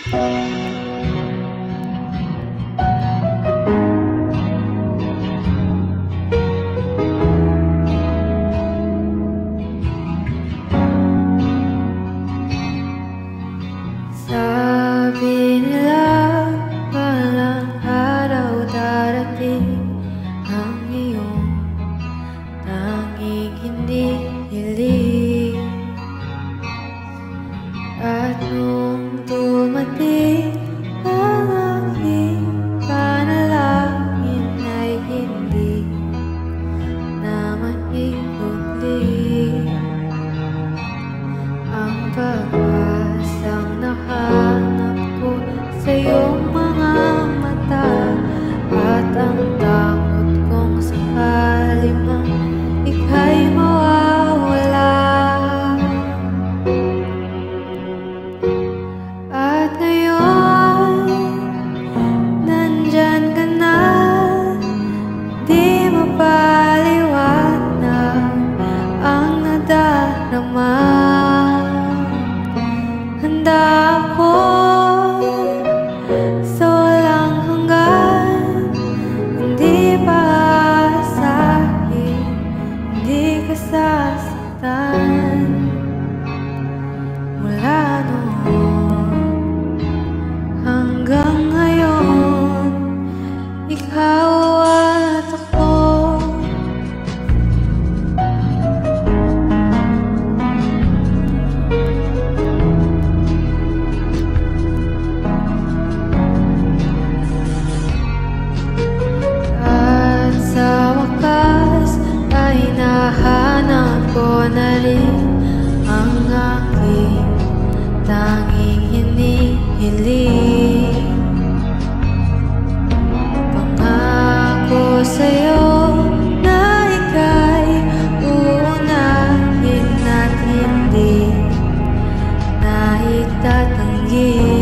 Sabi nila walang araw darating ang iyong tanging hinihiling. At nung dumating ang aking panalangin ay hindi naman ikubli ang pag-asang nahanap ko sa iyong mga mata, at ang takot kong sakali mang ika'y mawawala. At ngayon, nandyan ka na, di mapaliwanag ang nadarama. Handa ako sa walang hanggan, hindi pa aasahin, hindi ka sasaktan. Mula noon hanggang ngayon, ikaw at ako. At sa wakas ay nahanap ko na rin ang aking tanging hinihiling. Pangako sa'yo na ika'y uunahin at hindi na itatanggi.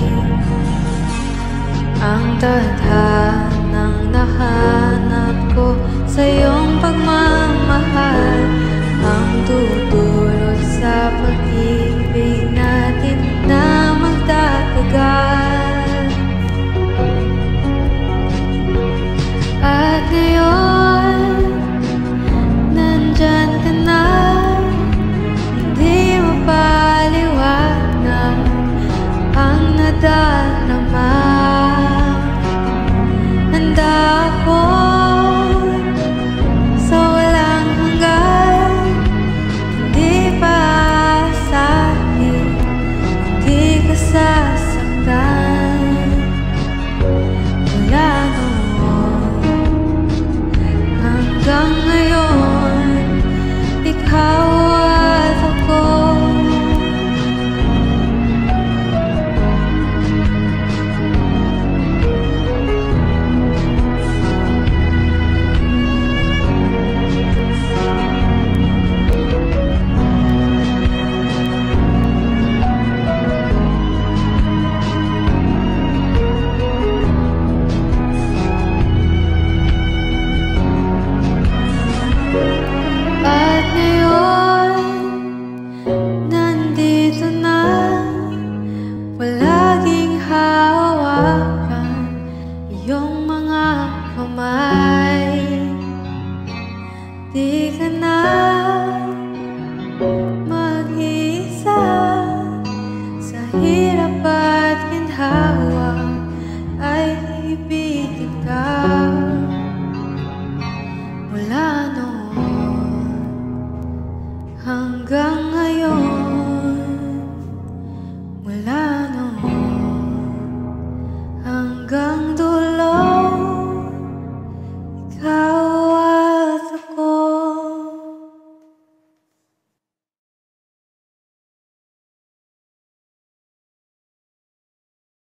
Ang tadhanang nahanap ko sa iyong pagmamahal, ang tutulot sa pag-ibig natin na magtatagal. At ngayon, nandyan ka na, hindi mapaliwanag ang nadarama. Handa ako sa walang hanggan, hindi pa aasahin, hindi ka sasaktan. Mula noon hanggang ngayon, ikaw at ako. At ngayon, nandito na, palaging hawakan iyong mga kamay. Di ka na mag-iisa sa hirap at ginhawa, ay ibigin ka. Mula noon hanggang ngayon, mula noon